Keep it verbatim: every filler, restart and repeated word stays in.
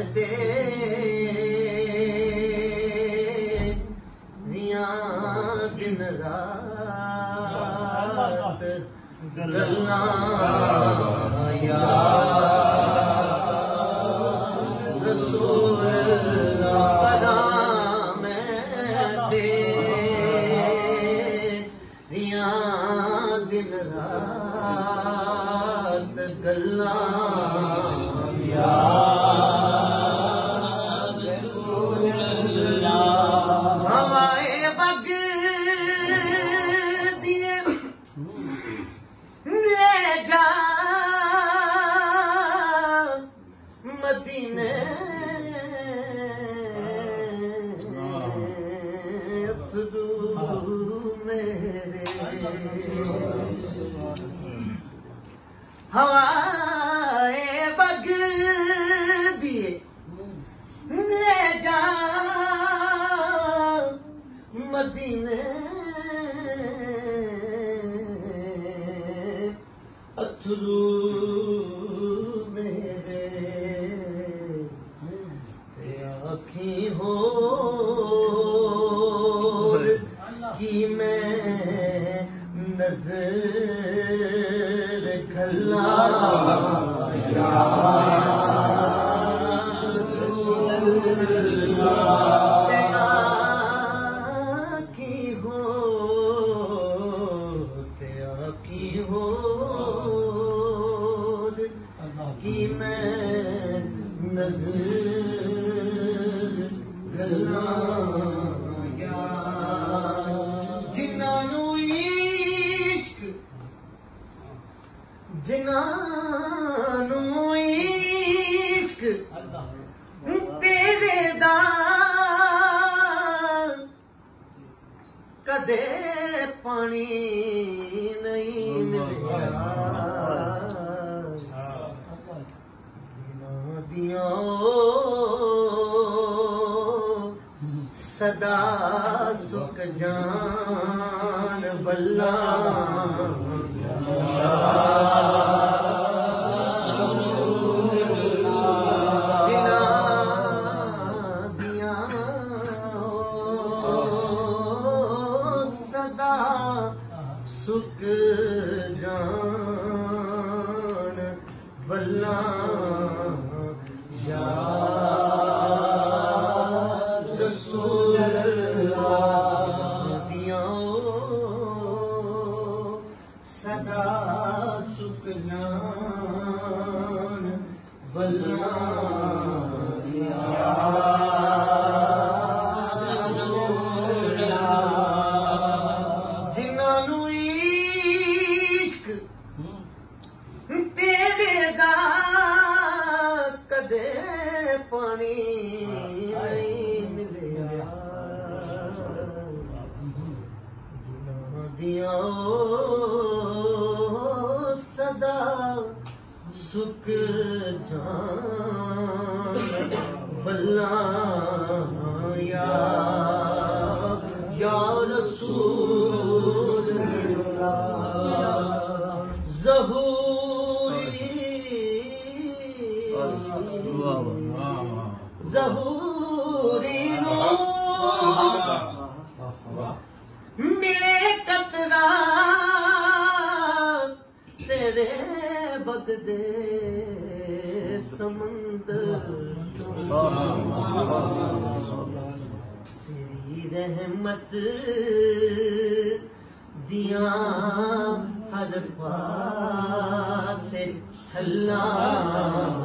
तेरियां दिन रात गल्लां यार रसूल परा मैं तेरियां दिन रात गल्लां यार रसूल हवाए बग दिए ले जा मदीने अथरू मेरे हवाए बग दिए ले जा मदीने अथरू मेरे ते आखी हो कि मैं नजर खल्ला की हो त्या की हो कि मैं नजर गल्ला जिन्हों इश्क जिन्हों इश्क तेरे दा कदे पानी नहीं मिलया दिया सदा सुख जान बल्ला सुख जान वल्ला या रसूल दिया सदा सुख जान वल्ला तेरे दा कदे पानी नहीं मिलया दिया सदा सुख जान वल्ला या या रसूल ज़हूरी ज़हूरी मिले कतरा तेरे बगदे समंदर तेरी रहमत दिया हर पासे अल्लाह